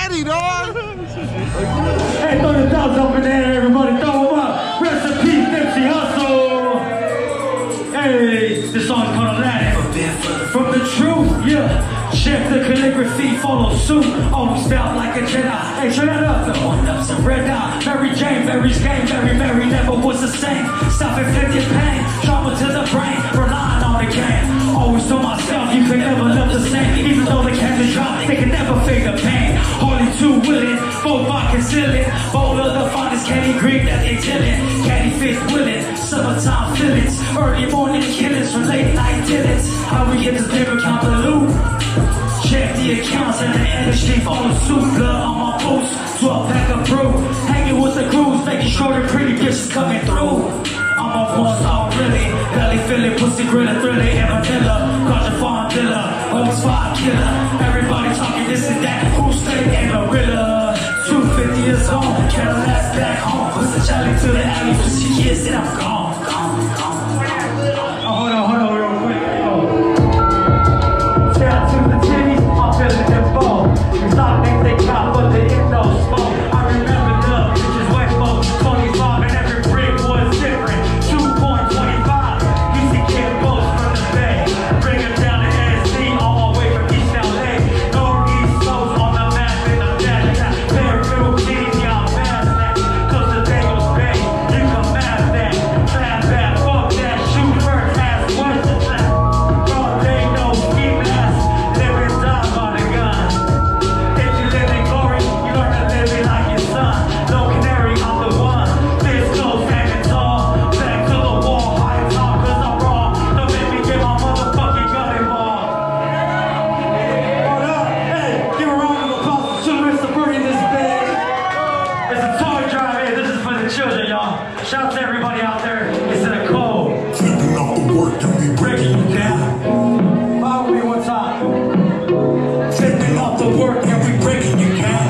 Daddy, dog. Hey, throw the dogs up in there, everybody. Throw them up. Rest in peace, Nipsey Hussle. Hey, this song's called Aladdin. From the truth, yeah. Check the calligraphy, follow suit. Always felt like a Jedi. Hey, turn that up. The one-ups and red eye. Mary Jane, Mary's game. Mary never was the same. Stop inflicting pain. Trauma to the brain. Relying on the game. Always told myself you could never love the same. Even though the candles drop, they can never fake the pain. Hardly too willing, both I conceal it. Bold of the finest candy green that they dealing. Candy fish willing, summertime feelings. Early morning killings from late night dealings. How we get this paper count the loot. Check the accounts and the industry follow suit. Blood on my boots, 12 pack of brew. Hanging with the crews, making sure the pretty bitches coming through. I'm a one-star really, belly filling, pussy grilling, thrilling, and vanilla. Caught your farm dealer, always fire killer. Everybody talking this and that, who's straight and gorilla. 250 years old, Cadillac back home. Pussy Charlie to the alley, pussy kids, and I'm gone. Hold on, real quick. Shout out to the titties, I'm feeling them both. These stock things they got, but they in no smoke. I remember the bitches wet boat, 25 and every brick was different. 2.25, used to get boats from the bay. Bring them down to SC, all my way from East LA. Northeast Coast on the map in the dash. Bare middle kitties, y'all mad that. Cause the day goes big, you can mad that. Fat bad, fuck that, shoot first, ask questions. Broad day, no ski mask, live and die by the gun. If you live in glory, you learn to live it like your son. No canary, I'm the one. This close, standing tall. Back to the wall, high top, cause I'm raw. Don't make me get my motherfucking gun involved. Hold up, hey, give a round of applause to Mr. Birdie this day. It's a toy drive, hey, this is for the children, y'all. Shout out to everybody out there. It's in the cold. Flipping off the work and we Breaking you down. Follow me one time. Flipping off the work and we breaking you down.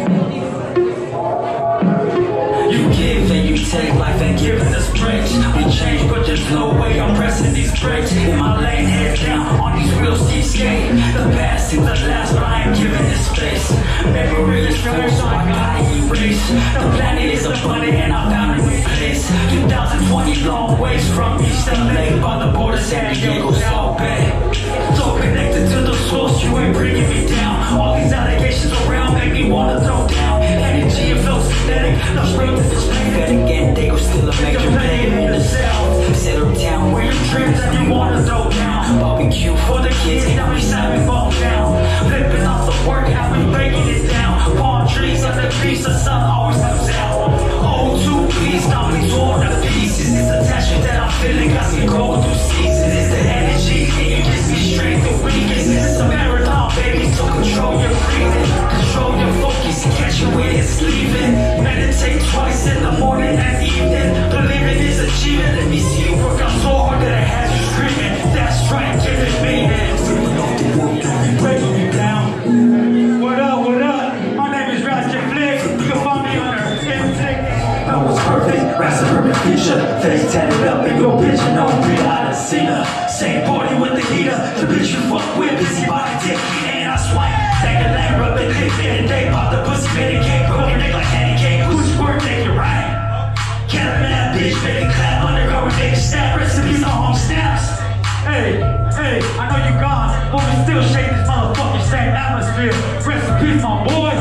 You give and you take, life ain't giving us breaks. We change, but there's no way I'm pressing these brakes. In my lane, head down on these wheels, keep skating. The past is the last, but I ain't giving it space. Memory is full, so I gotta erase. The planet is a bunny and I found a new place. 2020 long ways from East LA by the border, San Diego, South Bay. So connected to the source, you ain't bringing me down. All these allegations around make me wanna throw down. Energy and flow synthetic, no strength to display. That again, they go still a major play in yourself. Settle down where your dreams that you wanna throw down. Barbecue for the kids, now we slap and fall down. Flipping off the work, how we breaking it down. Palm trees on the beach, the sun always comes out. Oh, two, please, not be torn to pieces. It's the tension that I'm feeling, got me going through seasons. It's the energy, it gives me strength to weakness. It's a marathon, baby, so control your breathing. Control your focus, catch you when it's leaving. Meditate twice in the morning and evening. Believing is achieving, let me see you work out so hard that I had you screaming. That's right, give it meaning. flipping off the work and we Breaking you down. What up, what up? My name is Ratchet Flick. You can find me under I was perfect, rats urban feature. Face tatted up in your bitch and no real I done seen her. same party with the heater. The bitch you fuck with, busy body dick, and I swipe. Take a leg, rub the clip in a day. Pop the pussy, made a cake, broke your neck like candy cake. Who's work, take it right. Get up in that bitch, baby, clap, undercover, nigga, snap. Recipes on home snaps. Hey, I know you gone, but we still shake this motherfucking same atmosphere. Recipes, my boy.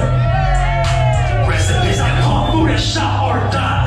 Recipes like pump, food and shot or die.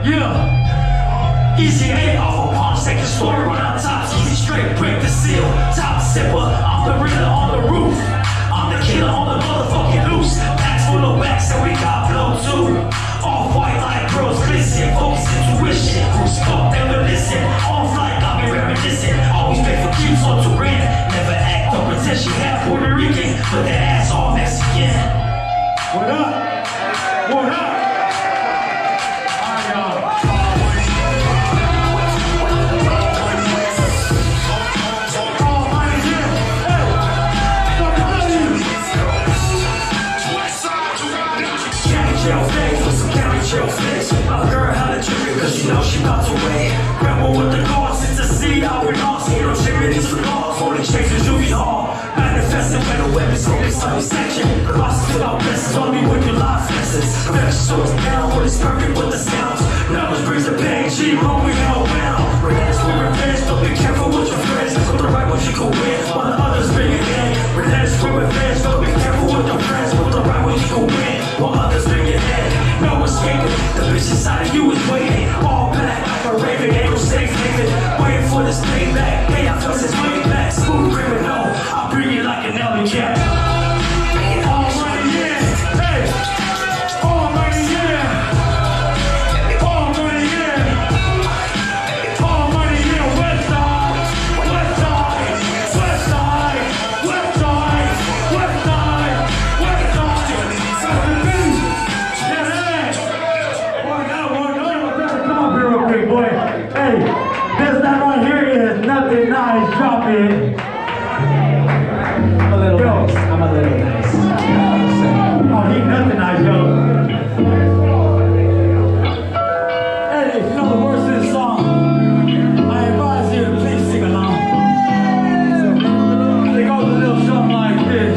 Yeah. Easy A off of palms, take the story, run on top. Easy straight, break the seal. Top sipper, I'm the riddler on the roof. I'm the killer on the motherfucking loose. Packs full of wax and we got blow too. All white like girls glisten, focus intuition. Who's fucked, never listen. On flight, got me reminiscing. Always pay for keeps on to rent. Never act or pretend she half Puerto Rican, but that ass all Mexican. What up? What up? My girl had a trigger cause she knows she about to wait. Rebel with the guards, it's a seed out with all. Hero chimneys for laws, holding chase in juvenile hall. Manifesting when the weapons Let's focus on your section. The boss is without blessings, only with your life lessons. Perfection slows down when it's perfect with the sounds. Numbers brings the bang, G, when we held well. Relax with revenge, don't be careful with your friends. With the right ones you can win, while the others bring it in. Relax with revenge, don't be careful with your friends. With the right ones you can win, while others bring it in. No escaping, the bitch inside of you is waiting. All black, like a raven, ain't no safe haven. Waiting for this payback, hey, I felt this way back. Smooth criminal, I'll bring it like an Ellie cat. All money in, hey, all money in, all money in, all money in. West side, west side, west side, west side, west side, west side. Come up here real quick, boy. Hey, this that right here is nothing nice. Drop it. I'm a little nice. I'm a little nice. Oh, he nothing nice, yo. Hey, you know the words to this song? I advise you to please sing along. It goes a little something like this.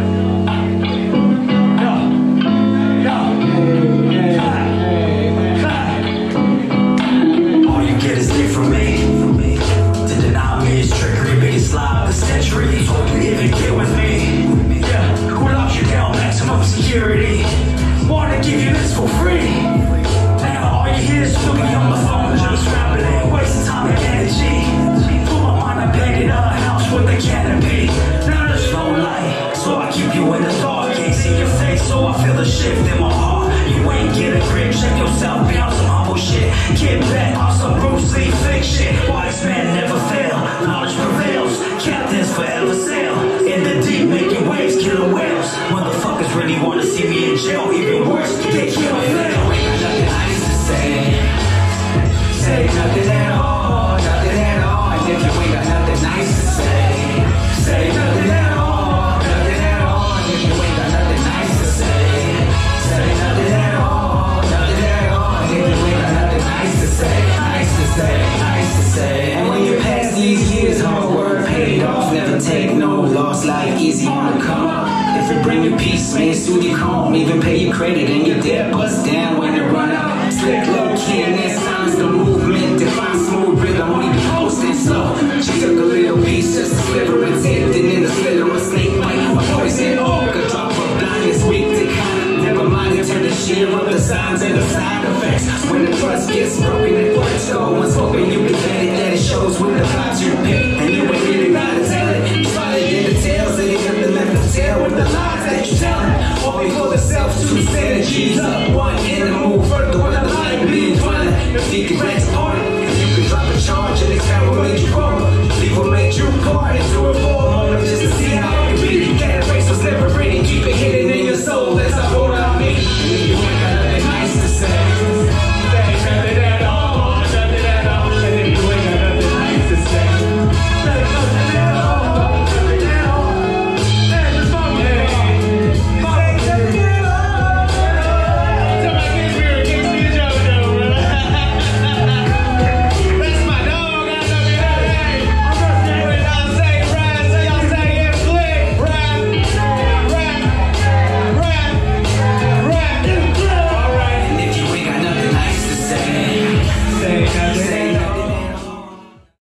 All you get is dick from me. To deny me is trickery, biggest lie of the century. Hope you even get with me. Yeah, who locks you down, maximum security. Wanna give you this for free. Now all you hear is Snoopy on the phone, just scrambling, wasting time and energy. Put my mind, I painted a house with a canopy. Now there's no light, so I keep you in the dark. Can't see your face, so I feel the shift in my heart. You ain't get a grip, check yourself, be on some humble shit. Get back on some Bruce Lee fake shit. Wise man never fail, knowledge prevails. Captains forever sail in the deep, making waves, killer whales. Motherfuckers really wanna see me in jail, even worse, they kill me. Nothing nice to say, say nothing at all, nothing at all. And if you ain't got nothing nice to say, say nothing at all, nothing at all. And if you ain't got nothing nice to say, say nothing at all, nothing at all. And if you ain't got nothing nice to say, nice to say, nice to say. And when you pass these years, hard work paid off. Never take no loss, like easy on the come up. If it bring you peace, man, soothe your calm. Even pay your credit and your debt bust down when it run out. Slick low key and that sounds the movement. Define smooth rhythm, only be posting slow. She took a little piece, just a sliver and tipped it in the slither of snake bite. A poison oak, a drop of blindness, weak to count. Never mind, you turn the shit up the signs and the side effects. When the trust gets broken, it works though. Once hoping you can get it, that it shows with the vibes you pick. And you ain't really gotta tell it. You find it in the tales, and you got the left to tell with the lies that you tellin'. All before the self, two synergies up.